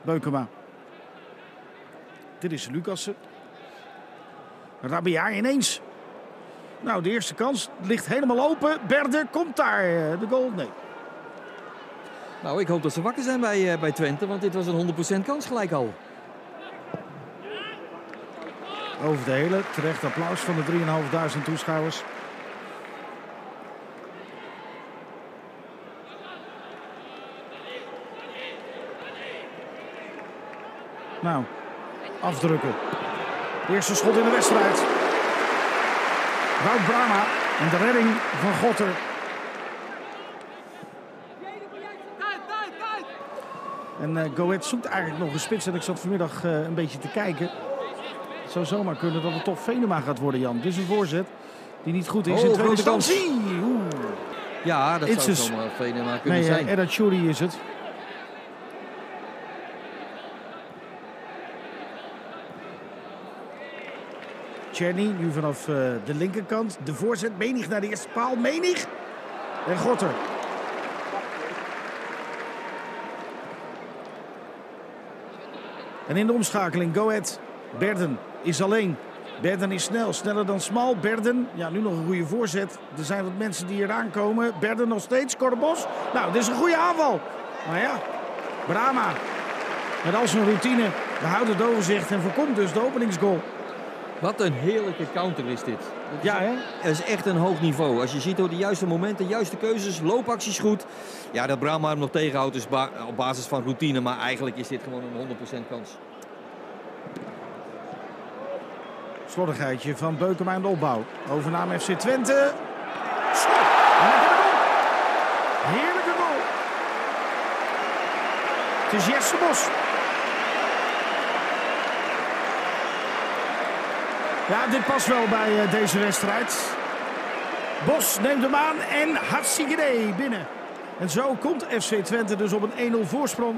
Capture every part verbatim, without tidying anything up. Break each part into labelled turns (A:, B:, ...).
A: Beukema. Dit is Lucassen. Rabia ineens. Nou, de eerste kans ligt helemaal open. Berde, komt daar de goal? Nee.
B: Nou, ik hoop dat ze wakker zijn bij, uh, bij Twente, want dit was een honderd procent kans gelijk al.
A: Over de hele, terecht applaus van de drieduizend vijfhonderd toeschouwers. Nou, afdrukken. De eerste schot in de wedstrijd. Wout Brama en de redding van Gotter. En uh, Go Ahead zoekt eigenlijk nog een spits. En ik zat vanmiddag uh, een beetje te kijken. Het zou zomaar kunnen dat het toch Venema gaat worden, Jan. Dit is een voorzet die niet goed is
B: oh,
A: in tweede instantie.
B: Ja, dat
A: It's
B: zou
A: is...
B: zomaar Venema kunnen
A: nee,
B: zijn.
A: Nee, Edat Chouri is het. Czerny nu vanaf uh, de linkerkant. De voorzet. Menig naar de eerste paal. Menig. En Gotter. En in de omschakeling Go Ahead. Berden is alleen. Berden is snel. Sneller dan Smal. Berden. Ja, nu nog een goede voorzet. Er zijn wat mensen die hier aankomen. Berden nog steeds. Korbos. Nou, dit is een goede aanval. Maar ja, Brama. Met al zijn routine. Behoudt het overzicht en voorkomt dus de openingsgoal.
B: Wat een heerlijke counter is dit. Het is,
A: ja, hè?
B: Het is echt een hoog niveau. Als je ziet door de juiste momenten, juiste keuzes, loopacties goed. Ja, dat Brama hem nog tegenhoudt is ba op basis van routine. Maar eigenlijk is dit gewoon een honderd procent kans.
A: Slordigheidje van Beukema in de opbouw. Overname F C Twente. Schot! Heerlijke goal! Heerlijke goal! Het is Jesse Bos. Ja, dit past wel bij uh, deze wedstrijd. Bos neemt hem aan en Hatsigede binnen. En zo komt F C Twente dus op een één nul voorsprong.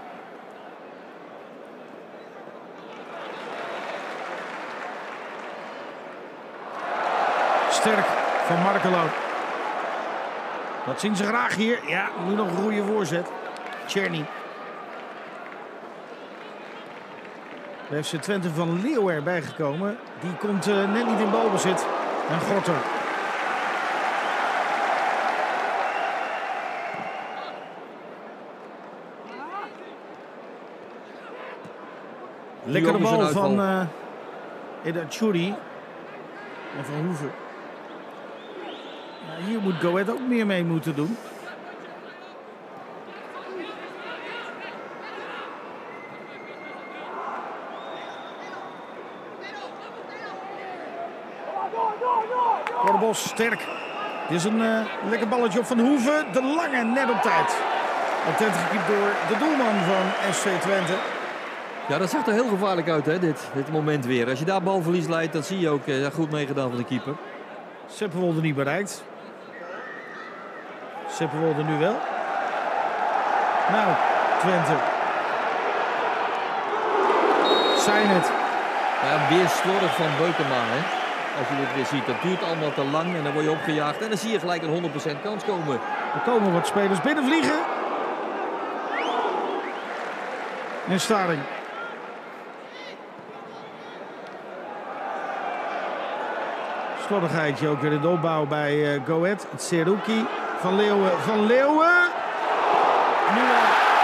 A: Sterk van Markelo. Dat zien ze graag hier. Ja, nu nog een goede voorzet. Czerny. De F C Twente van Leeuw erbij gekomen. Die komt uh, net niet in balbezit. En Gotter. Lekkere bal van uh, Edat Chouri. En van Hoeven. Ja, hier moet Go Ahead ook meer mee moeten doen. Korbos, sterk. Dit is een uh, lekker balletje op Van Hoeven. De lange, net op tijd. Attent gekiept door de doelman van S C Twente.
B: Ja, dat zag er heel gevaarlijk uit, hè, dit, dit moment weer. Als je daar balverlies leidt, dan zie je ook uh, goed meegedaan van de keeper.
A: Seppenwolde niet bereikt. Seppenwolde nu wel. Nou, Twente. Zijn het.
B: Ja, weer slordig van Beukema, hè. Als je dit weer ziet, dat duurt allemaal te lang en dan word je opgejaagd. En dan zie je gelijk een honderd procent kans komen.
A: Er komen wat spelers binnenvliegen. En Staring. Slordigheidje ook weer in de opbouw bij uh, Go Ahead. Tseruki van Leeuwen. Van Leeuwen. Nu uh...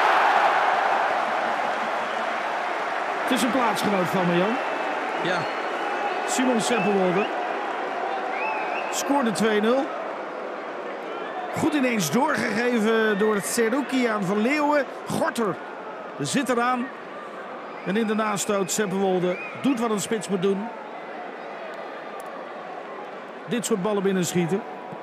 A: Het is een plaatsgenoot van me, Jan.
B: Ja.
A: Simon Seppenwolde. Scoorde twee nul. Goed ineens doorgegeven door het Tseruki aan Van Leeuwen. Gorter zit eraan. En in de nastoot Seppenwolde doet wat een spits moet doen. Dit soort ballen binnenschieten.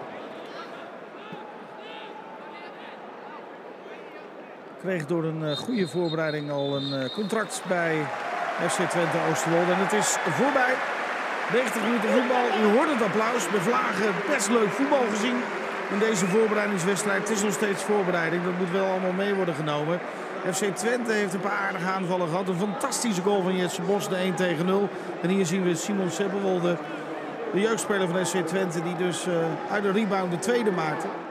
A: Kreeg door een uh, goede voorbereiding al een uh, contract bij F C Twente Oosterwolde. En het is voorbij. negentig minuten voetbal. U hoort het applaus. Bij Vlagen best leuk voetbal gezien in deze voorbereidingswedstrijd. Het is nog steeds voorbereiding. Dat moet wel allemaal mee worden genomen. F C Twente heeft een paar aardige aanvallen gehad. Een fantastische goal van Jesse Bos, de één tegen nul. En hier zien we Simon Seppenwolde, de jeugdspeler van F C Twente, die dus uh, uit de rebound de tweede maakte.